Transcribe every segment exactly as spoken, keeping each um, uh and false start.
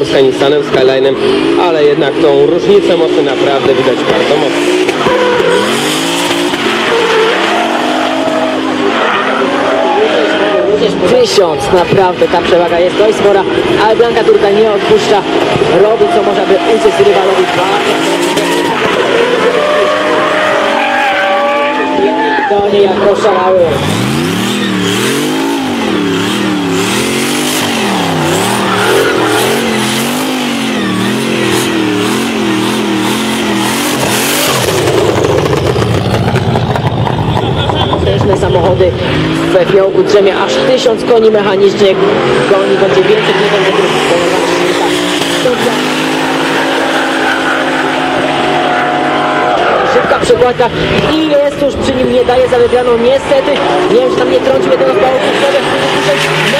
motor z Nissanem Skyline'em, ale jednak tą różnicę mocy naprawdę widać bardzo mocno. Tysiąc, naprawdę ta przewaga jest dość spora, ale Blanka Turka nie odpuszcza, robi co może, by uciec rywalowi. To nie jak poszalały. Potężne samochody we fiołku drzemie, aż tysiąc koni mechanicznie goni, do dziewięćset metrów. Szybka przekładka i jest tuż przy nim, nie daje za wygraną niestety. Nie wiem, czy tam nie trącił jednego z bałów.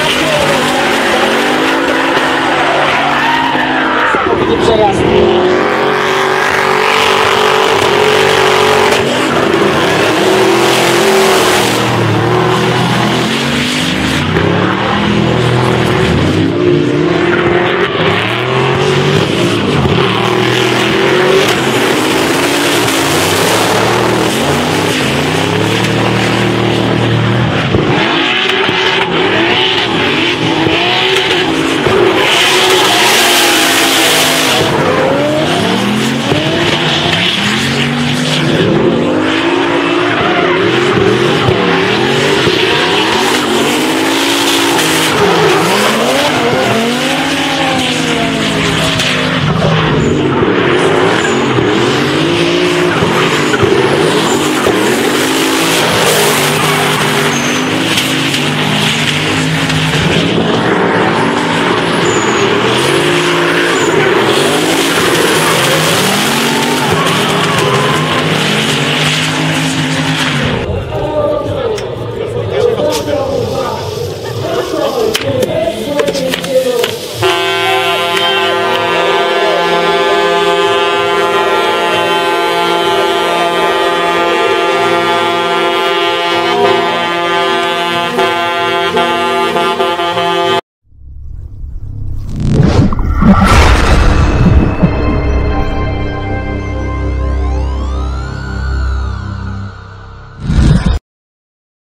Przejazd.